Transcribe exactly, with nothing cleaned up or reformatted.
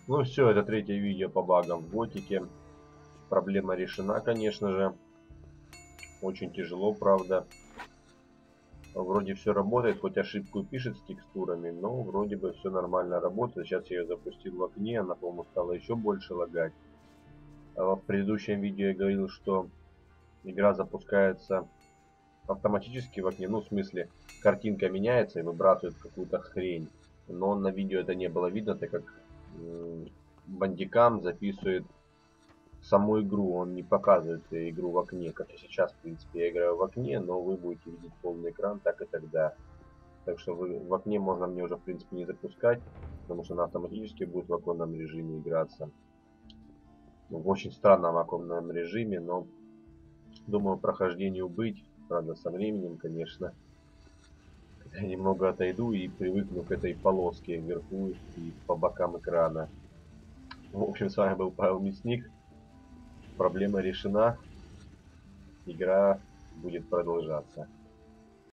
Ну все, это третье видео по багам в Готике. Проблема решена, конечно же. Очень тяжело, правда. Вроде все работает, хоть ошибку и пишет с текстурами, но вроде бы все нормально работает. Сейчас я ее запустил в окне, она, по-моему, стала еще больше лагать. А в предыдущем видео я говорил, что игра запускается автоматически в окне. Ну, в смысле, картинка меняется и выбрасывает какую-то хрень. Но на видео это не было видно, так как Bandicam записывает саму игру, он не показывает игру в окне, как и сейчас, в принципе, я играю в окне, но вы будете видеть полный экран, так и тогда. Так что вы, в окне можно мне уже, в принципе, не запускать, потому что она автоматически будет в оконном режиме играться. Ну, в очень странном оконном режиме, но думаю, прохождению быть, правда, со временем, конечно. Когда я немного отойду и привыкну к этой полоске вверху и по бокам экрана. В общем, с вами был Павел Мясник. Проблема решена. Игра будет продолжаться.